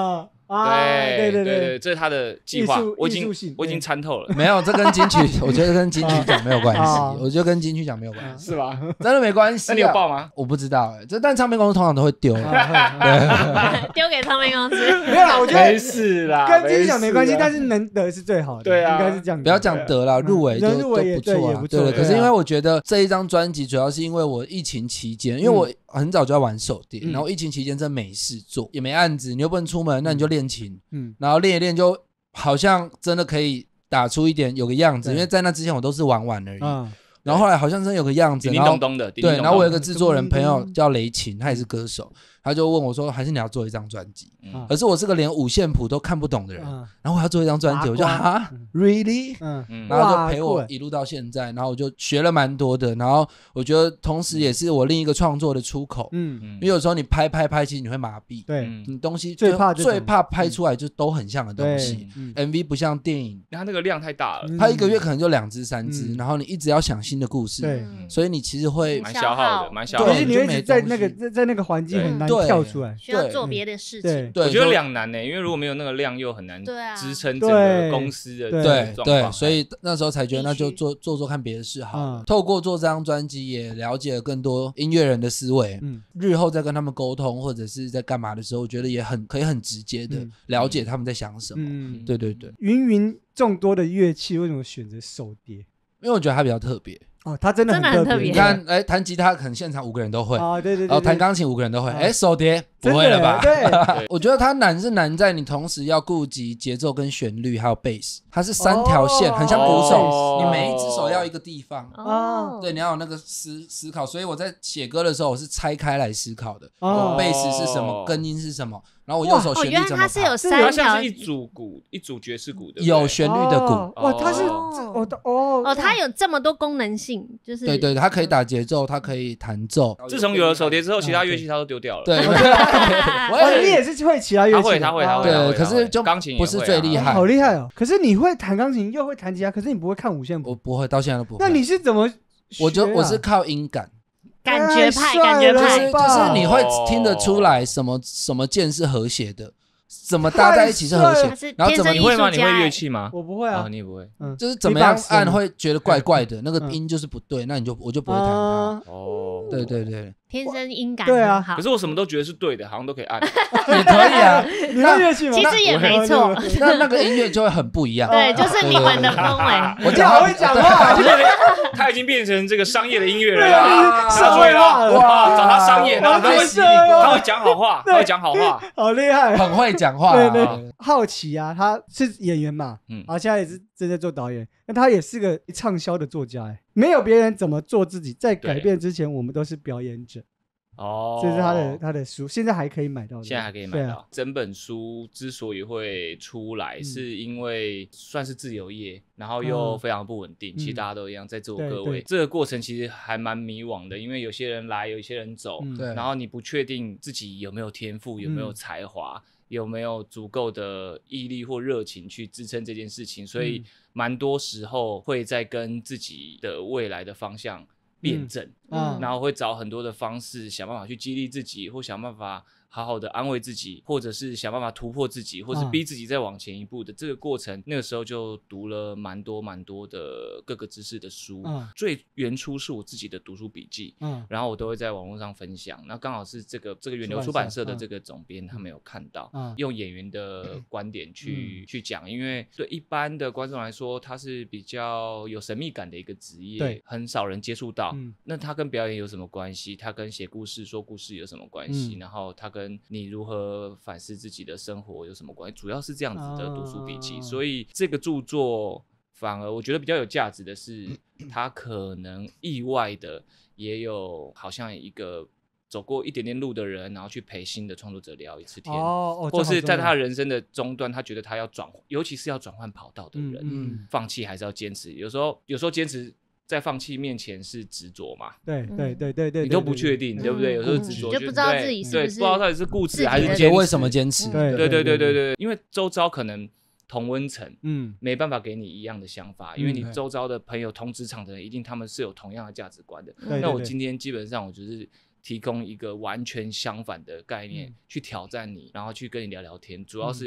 对对对对，这是他的计划，我已经我已经参透了。 没有，这跟金曲，我觉得跟金曲奖没有关系，我觉得跟金曲奖没有关系， 是吧？ 真的没关系。 那你有报吗？ 我不知道哎，这但唱片公司通常都会丢， 丢给唱片公司。 没有啦，我觉得没事啦， 跟金曲奖没关系，但是能得是最好的。 对啊， 应该是这样。 不要讲得啦，入围就都不错啊。对，可是因为我觉得这一张专辑主要是因为我疫情期间，因为我很早就要玩手碟，然后疫情期间真没事做，也没案子，你又不能出门，那你就练琴，嗯，然后练一练就好像真的可以打出一点有个样子，因为在那之前我都是玩玩而已。然后后来好像真的有个样子， 叮叮咚咚的， 对，然后我有个制作人朋友叫雷琴，他也是歌手，他就问我说，还是你要做一张专辑？嗯、可是我是个连五线谱都看不懂的人，嗯、然后我要做一张专辑，我就哈 ，really？ 嗯，然后就陪我一路到现在，然后我就学了蛮多的，然后我觉得同时也是我另一个创作的出口，嗯，因为有时候你拍拍拍，其实你会麻痹， 对， 你东西最怕最怕拍出来就都很像的东西、嗯、，M V 不像电影， 它那个量太大了， 它一个月可能就两支三支、嗯，然后你一直要想新的故事，对，所以你其实会蛮消耗的，蛮消耗的， 而且你会在那个在在那个环境很难跳出来， 需要做别的事情， 我觉得两难呢，因为如果没有那个量，又很难支撑整个公司的对对，所以那时候才觉得那就做做做看别的事好了。透过做这张专辑，也了解了更多音乐人的思维，嗯，日后再跟他们沟通或者是在干嘛的时候，我觉得也很可以很直接的了解他们在想什么。嗯，对对对。 芸芸众多的乐器，为什么选择手碟？ 因为我觉得它比较特别。 哦，他真的很特别。 你看，哎，弹吉他可能现场五个人都会， 哦，对对对， 然后弹钢琴五个人都会，哎，手碟不会了吧？对，我觉得它难是难在你同时要顾及节奏跟旋律，还有贝斯，它是三条线，很像鼓手，你每一只手要一个地方，哦，对，你要有那个思思考。所以我在写歌的时候，我是拆开来思考的，哦，贝斯是什么，根音是什么。然后我右手旋律怎么它是有三条，像是一组鼓，一组爵士鼓的， 有旋律的鼓。 哇，它是哦哦哦，它有这么多功能性，就是对对，它可以打节奏，它可以弹奏。 自从有了手碟之后，其他乐器它都丢掉了。 对， 我你也是会其他乐器， 他会他会他会， 对，可是就钢琴不是最厉害， 好厉害哦。可是你会弹钢琴，又会弹吉他，可是你不会看五线谱， 我不会，到现在都不会。 那你是怎么？ 我就我是靠音感。 感觉派，感觉派， 就是你会听得出来什么什么键是和谐的，怎么搭在一起是和谐，然后怎么你会吗？你会乐器吗？ 我不会啊， 你也不会， 就是怎么样按会觉得怪怪的，那个音就是不对，那你就我就不会弹它。哦，对对对， 天生音感对啊。 可是我什么都觉得是对的，好像都可以按， 也可以啊。 你会乐器吗？ 其实也没错， 那那个音乐就会很不一样。 对，就是你们的氛围。 我好会讲话， 他已经变成这个商业的音乐人了， 社会化了哇！找他商业，然后他会他会讲好话，他会讲好话， 好厉害， 很会讲话。 对对，好奇啊，他是演员嘛，嗯，然后现在也是正在做导演，那他也是个畅销的作家，哎，没有别人怎么做自己，在改变之前，我们都是表演者。哦，这是他的他的书，现在还可以买到的。 现在还可以买到。啊、整本书之所以会出来，嗯、是因为算是自由业，然后又非常不稳定。嗯、其实大家都一样，在座各位，这个过程其实还蛮迷惘的，因为有些人来，有些人走，嗯、然后你不确定自己有没有天赋，有没有才华。嗯，有没有足够的毅力或热情去支撑这件事情，所以蛮多时候会在跟自己的未来的方向辩证，嗯，然后会找很多的方式想办法去激励自己，或想办法好好的安慰自己，或者是想办法突破自己，或是逼自己再往前一步的这个过程。那个时候就读了蛮多蛮多的各个知识的书，嗯，最原初是我自己的读书笔记，嗯，然后我都会在网络上分享。那刚好是这个这个远流出版社的这个总编，他们有看到，嗯，用演员的观点去、嗯、去讲，因为对一般的观众来说，它是比较有神秘感的一个职业，对，很少人接触到。嗯、那它跟表演有什么关系？它跟写故事、说故事有什么关系？嗯、然后它跟跟你如何反思自己的生活有什么关系？主要是这样子的读书笔记， uh... 所以这个著作反而我觉得比较有价值的是，它可能意外的也有好像一个走过一点点路的人，然后去陪新的创作者聊一次天，哦，或是在他人生的中段，他觉得他要转，尤其是要转换跑道的人，嗯嗯、放弃还是要坚持？有时候，有时候坚持。在放弃面前是执着嘛？ 对对对对对， 你都不确定，对不对？有时候执着就不知道自己是不是， 不知道到底是固执还是坚持。 为什么坚持？ 对对对对对对，因为周遭可能同温层，嗯，没办法给你一样的想法，因为你周遭的朋友、同职场的人，一定他们是有同样的价值观的。那我今天基本上我就是提供一个完全相反的概念，去挑战你，然后去跟你聊聊天，主要是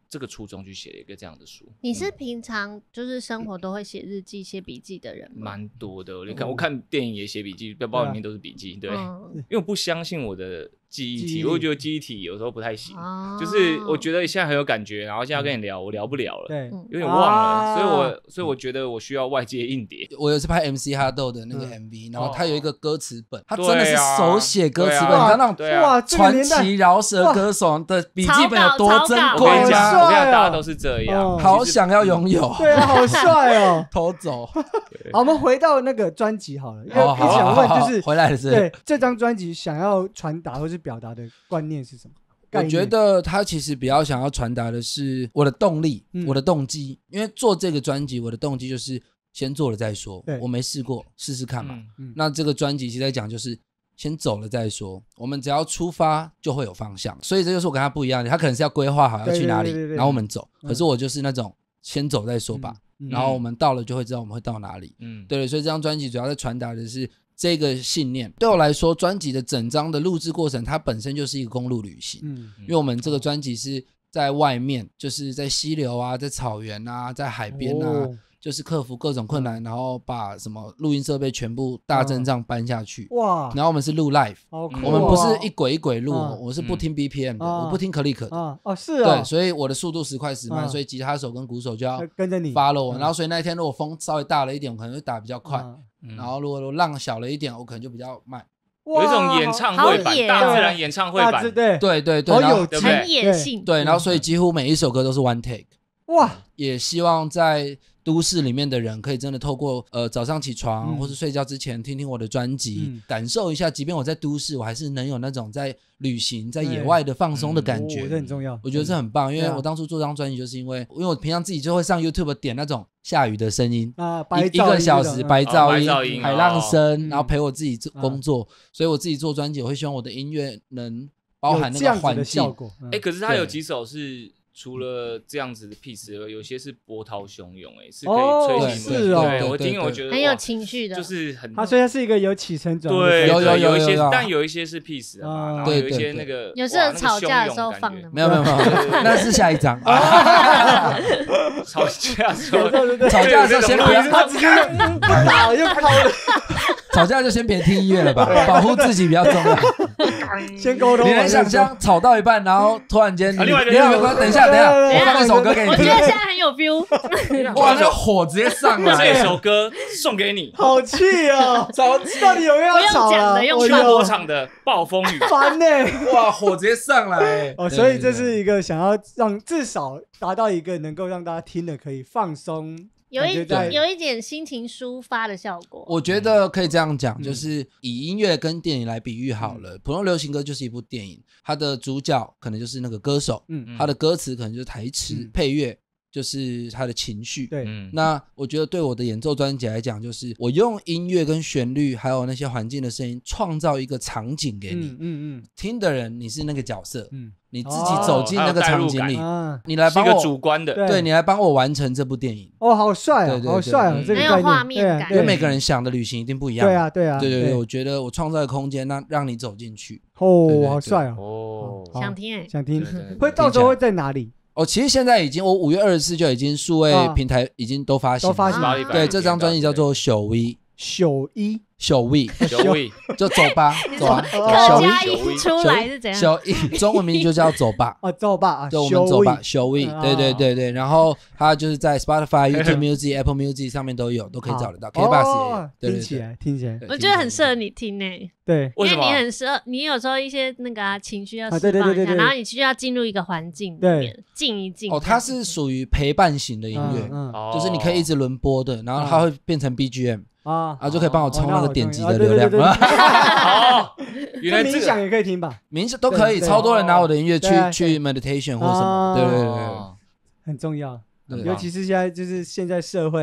这个初衷去写了一个这样的书。 你是平常就是生活都会写日记、写笔记的人吗？ 蛮多的，你看、嗯、我看电影也写笔记，背包里面都是笔记，对，嗯、因为我不相信我的记忆体，我会觉得记忆体有时候不太行，哦、就是我觉得现在很有感觉，然后现在要跟你聊，我聊不了了，对，有点忘了，啊、所以我所以我觉得我需要外界硬碟。 我有次拍 M C 哈豆的那个 M V，、嗯、然后他有一个歌词本，他真的是手写歌词本，你看那种哇传奇饶舌歌手的笔记本有多珍贵啊！我跟你讲，大家都是这样， 好想要拥有， 对啊，好帅哦， 偷走。 好，我们回到那个专辑好了，因为一直想问就是回来了是， 对这张专辑想要传达或是表达的观念是什么？ 我觉得他其实比较想要传达的是我的动力、嗯、我的动机，因为做这个专辑我的动机就是先做了再说，我没试过试试看嘛、嗯嗯、那这个专辑其实在讲就是先走了再说，我们只要出发就会有方向，所以这就是我跟他不一样的，他可能是要规划好要去哪里，对对对对，然后我们走、嗯、可是我就是那种先走再说吧、嗯、然后我们到了就会知道我们会到哪里，嗯，对，所以这张专辑主要在传达的是这个信念。对我来说，专辑的整张的录制过程它本身就是一个公路旅行，嗯，因为我们这个专辑是在外面，就是在溪流啊，在草原啊，在海边啊、哦，就是克服各种困难，然后把什么录音设备全部大阵仗搬下去，哇！然后我们是录 live，、啊、我们不是一轨一轨录、啊，我是不听 B P M 的，啊、我不听 click 的，啊哦是啊，对，所以我的速度时快时慢、啊，所以吉他手跟鼓手就要跟着你 follow 我，然后所以那一天如果风稍微大了一点，我可能会打比较快。啊嗯、然后如果浪小了一点，我可能就比较慢。 有一种演唱会版，大自然演唱会版， 对对对对， 好有很野性。 对，然后所以几乎每一首歌都是 one take。哇，也希望在都市里面的人可以真的透过呃早上起床、嗯、或是睡觉之前听听我的专辑、嗯，感受一下，即便我在都市，我还是能有那种在旅行在野外的放松的感觉， 这、嗯哦、很重要。 我觉得这很棒，因为我当初做这张专辑就是因为，因为我平常自己就会上 YouTube 点那种下雨的声音啊，白一个小时白噪音、哦、音海浪声、哦，然后陪我自己工作、嗯，所以我自己做专辑，我会希望我的音乐能包含那个环境。哎、 嗯欸，可是他有几首是。除了这样子的 piece， 有些是波涛汹涌，哎，是可以吹起是哦。对，我听我觉得很有情绪的， 就是很。 它虽然是一个有起承转合， 对， 有有有一些， 有但有一些是 piece 啊，然后有一些那个有时候吵架的时候放的， 没有没有没有，那是下一张。 吵架的时候， 吵架的时候先不要， 他直接打又抛了。 吵架就先别听音乐了吧，保护自己比较重要。 先沟通。 你能想象吵到一半，然后突然间，另外一个人，等一下，等一下，我放一首歌给你听。 我觉得现在很有 feel。 哇，那个火直接上来。 这首歌送给你， 好气哦！吵到底有没有吵啊？ 用大波场的暴风雨， 烦呢！ 哇，火直接上来。 哦，所以这是一个想要让至少达到一个能够让大家听了可以放松。 有一有一点心情抒发的效果， 我觉得可以这样讲、嗯，就是以音乐跟电影来比喻好了、嗯。普通流行歌就是一部电影，它的主角可能就是那个歌手，嗯，它的歌词可能就是台词、嗯，配乐就是他的情绪。对、嗯，那我觉得对我的演奏专辑来讲，就是我用音乐跟旋律，还有那些环境的声音，创造一个场景给你。嗯 嗯, 嗯，听的人你是那个角色，嗯。你自己走进那个场景里，哦、你来帮我， 是一个主观的， 对, 对你来帮我完成这部电影。 哦，好帅啊，好帅啊，这个很有画面感。 因为每个人想的旅行一定不一样。 对啊，对啊， 对对对，我觉得我创造的空间，让让你走进去。 哦，對對對好帅啊！哦， 想听哎， 想听，会到时候会在哪里？ 哦，其实现在已经，我五月二十四就已经数位平台已经都发行， 都发行。 对，这张专辑叫做《小 V》。 小一小 V 小 V 就走吧走吧， 客家音出来是怎样？ 小一中文名就叫走吧啊，走吧啊， 就我们走吧小 V， 对对对对，然后它就是在 Spotify、YouTube Music、Apple Music 上面都有，都可以找得到。K Bus 也有， 听起来听起来， 我觉得很适合你听诶。 对， 因为你很适合，你有时候一些那个情绪要释放一下，然后你需要进入一个环境里面静一静。 哦，它是属于陪伴型的音乐，就是你可以一直轮播的，然后它会变成 B G M。啊，然后就可以帮我冲那个点击的流量。 好， 原来冥想也可以听吧？ 冥想都可以，超多人拿我的音乐去去 meditation 或什么，对对对， 很重要。尤其是现在就是现在社会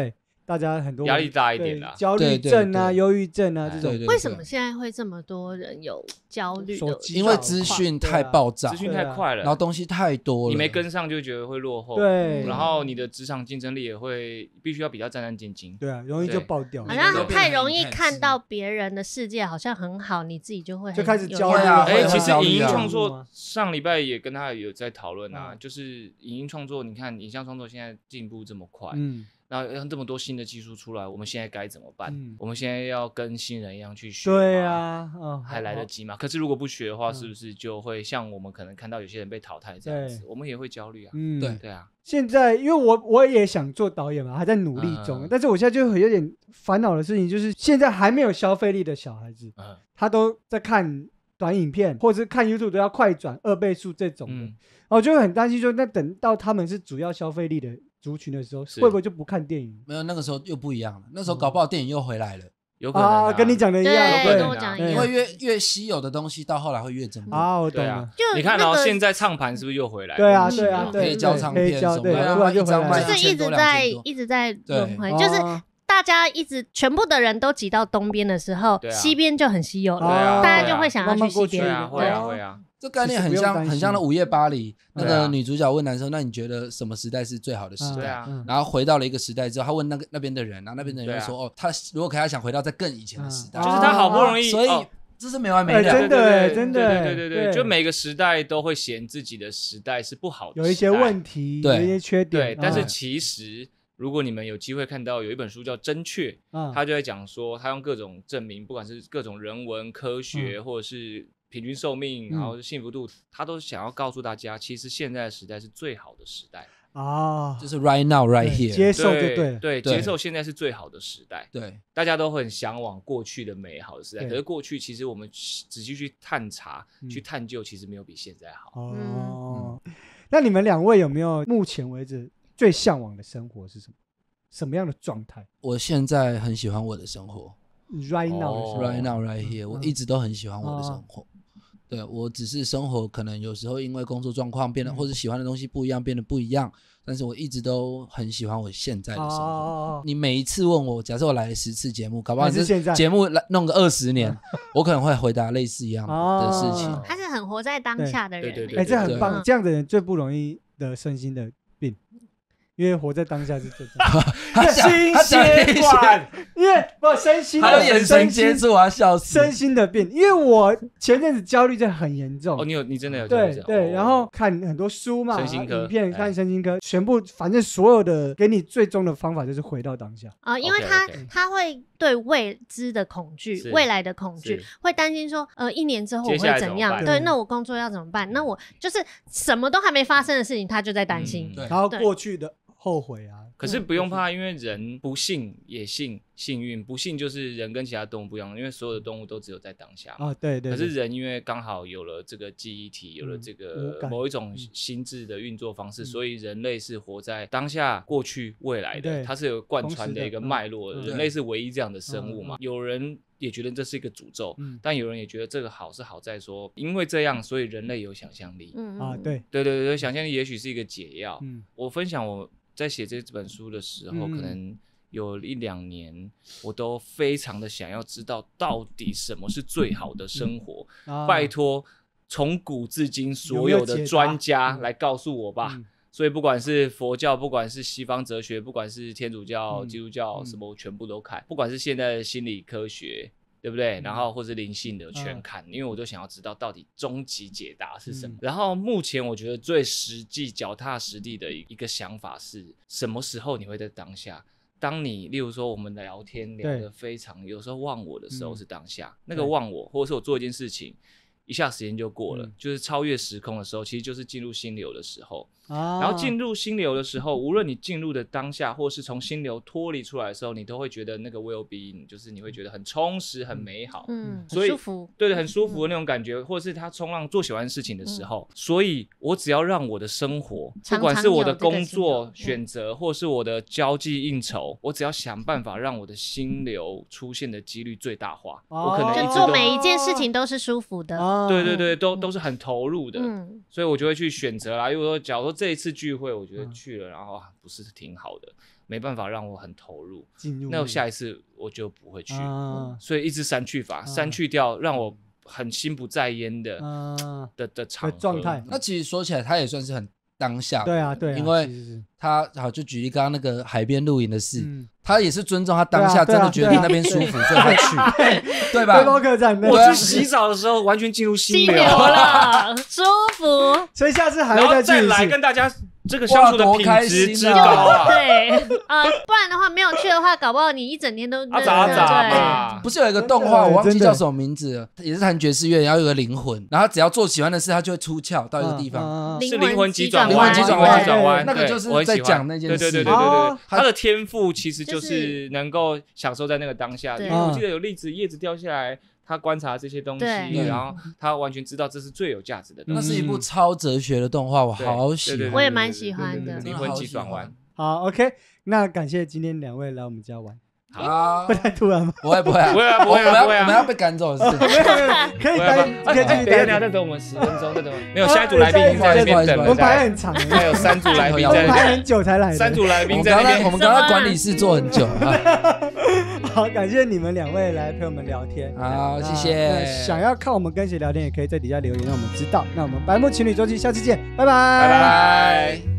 大家很多压力大一点啦， 焦虑症啊、忧郁症啊这种。 为什么现在会这么多人有焦虑的？ 因为资讯太爆炸， 资讯太快了， 然后东西太多了， 你没跟上就觉得会落后。 对， 然后你的职场竞争力也会必须要比较战战兢兢。 对啊，容易就爆掉。 好像太容易看到别人的世界好像很好，你自己就会就开始焦虑啊。哎，其实影音创作上礼拜也跟他有在讨论啊，就是影音创作，你看影像创作现在进步这么快，嗯。然后这么多新的技术出来，我们现在该怎么办？嗯、我们现在要跟新人一样去学吗？ 对啊，哦、 还来得及吗？可是如果不学的话，是不是就会像我们可能看到有些人被淘汰这样子，我们也会焦虑啊。 嗯， 对对啊。 现在因为我我也想做导演嘛，还在努力中，嗯、但是我现在就有点烦恼的事情，就是现在还没有消费力的小孩子，嗯、他都在看短影片，或者是看 YouTube 都要快转二倍速这种的，嗯、然后我就会很担心说，那等到他们是主要消费力的族群的时候，会不会就不看电影？ 没有，那个时候又不一样了。那时候搞不好电影又回来了， 有可能啊， 跟你讲的一样， 对，跟我讲一样。 因为越越稀有的东西，到后来会越珍贵啊。我懂了。 你看哦，现在唱盘是不是又回来？ 对啊，对啊， 黑胶唱片什么的， 一张卖就是一直在一直在轮回，就是大家一直全部的人都挤到东边的时候，西边就很稀有了，大家就会想要去西边。 会啊，会啊。 这概念很像，很像那午夜巴黎，那个女主角问男生：“那你觉得什么时代是最好的时代？” 啊、 然后回到了一个时代之后，他问那个那边的人，然后那边的人说：“啊、哦，他如果可以，他想回到在更以前的时代， 就是他好不容易， 所以、哦、这是没完没了， 真的，真的， 对对对对，就每个时代都会嫌自己的时代是不好的， 有一些问题，有一些缺点， 对，但是其实。如果你们有机会看到有一本书叫《真确》，嗯、他就在讲说，他用各种证明，不管是各种人文、科学，嗯、或者是平均寿命，然后幸福度，嗯、他都想要告诉大家，其实现在的时代是最好的时代啊， 就是 right now, right here， 接受就对了， 对，接受现在是最好的时代。 对， 大家都很向往过去的美好的时代，可是过去其实我们仔细去探查、嗯、去探究，其实没有比现在好。 哦，嗯、那你们两位有没有目前为止最向往的生活是什么？什么样的状态？ 我现在很喜欢我的生活 ，right now，right、 oh, right now, right here，、嗯、我一直都很喜欢我的生活。嗯、对，我只是生活可能有时候因为工作状况变得，嗯、或者喜欢的东西不一样，变得不一样。但是我一直都很喜欢我现在的生活。哦、你每一次问我，假设我来了十次节目，搞不好是节目来弄个二十年，我可能会回答类似一样的事情。 他是很活在当下的人， 对对对， 哎，这很棒。这样的人最不容易得身心的病。因为活在当下是最重要的。心血管，因为不身心的， 还有眼神接触啊，笑死。 身心的病，因为我前阵子焦虑症很严重。 哦，你有，你真的有焦虑症？ 对对， 哦、 然后看很多书嘛， 身心科影片，看身心科，全部反正所有的给你最终的方法就是回到当下啊、呃，因为他 okay, okay. 他会对未知的恐惧、未来的恐惧，会担心说，呃，一年之后我会怎样？对，那我工作要怎么办？那我就是什么都还没发生的事情，他就在担心。 嗯、然后过去的。后悔啊！ 可是不用怕，因为人不幸也幸，幸运不幸就是人跟其他动物不一样，因为所有的动物都只有在当下嘛。 啊，对 对, 對。可是人因为刚好有了这个记忆体，有了这个某一种心智的运作方式，嗯、所以人类是活在当下、过去、未来的，它是有贯穿的一个脉络的。人类是唯一这样的生物嘛？嗯、有人也觉得这是一个诅咒，嗯、但有人也觉得这个好是好在说，因为这样，所以人类有想象力。 嗯啊，对对对对，想象力也许是一个解药。嗯、我分享我。在写这本书的时候，嗯、可能有一两年，我都非常的想要知道到底什么是最好的生活。嗯啊、拜托，从古至今所有的专家来告诉我吧。嗯、所以不管是佛教，不管是西方哲学，不管是天主教、嗯、基督教，什么我全部都看。不管是现在的心理科学。对不对？然后或是灵性的全看，嗯、因为我都想要知道到底终极解答是什么。嗯、然后目前我觉得最实际、脚踏实地的一个想法是，什么时候你会在当下？当你例如说我们聊天聊得非常，有时候忘我的时候是当下，嗯、那个忘我，或者是我做一件事情，一下时间就过了，嗯、就是超越时空的时候，其实就是进入心流的时候。啊、然后进入心流的时候，无论你进入的当下，或是从心流脱离出来的时候，你都会觉得那个 well-being， 就是你会觉得很充实、很美好， 嗯， 所以很舒服， 对对，很舒服的那种感觉，嗯、或者是他冲浪做喜欢的事情的时候，嗯、所以我只要让我的生活，不管是我的工作选择，或是我的交际应酬，我只要想办法让我的心流出现的几率最大化，哦、我可能一直就做每一件事情都是舒服的， 对啊，对对对，都都是很投入的，嗯，所以我就会去选择啦。因为说，假如说这一次聚会，我觉得去了，然后啊不是挺好的，没办法让我很投入，入那我下一次我就不会去，啊、所以一直删去法，啊、删去掉，让我很心不在焉的、啊、的的场合状态。 那其实说起来，他也算是很当下， 对啊，对啊， 因为他好就举例刚刚那个海边露营的事。嗯，他也是尊重他当下真的觉得那边舒服，所以他去，对吧？ 背包客栈， 我去洗澡的时候完全进入心流了，舒服。 所以下次还要再来跟大家这个相处的品质之高啊！ 对，呃，不然的话没有去的话，搞不好你一整天都啊咋咋嘛。 不是有一个动画，我忘记叫什么名字了，也是弹爵士乐，然后有个灵魂，然后只要做喜欢的事，他就会出窍到一个地方， 是灵魂急转弯，灵魂急转弯， 转弯， 那个就是在讲那件事。 对对对对对，他的天赋其实就是能够享受在那个当下。因为我记得有例子，叶子掉下来。他观察这些东西，然后他完全知道这是最有价值的东西。 那是一部超哲学的动画，我好喜欢， 我也蛮喜欢的。 灵魂急转弯。 好 ，OK， 那感谢今天两位来我们家玩。 好， 会太突然吗？ 不会不会不会不会， 我们要被赶走是？ 没有没有，可以待，可以继续待。 等下再等我们十分钟，再等。没有，下一组来宾已经在那边等了。 我们排很长， 还有三组来宾， 我们排很久才来。 三组来宾在那边， 我们刚刚管理室坐很久。 好，感谢你们两位来陪我们聊天。 好，谢谢。 想要看我们跟谁聊天，也可以在底下留言让我们知道。那我们白目情侣周记，下次见，拜拜， 拜拜。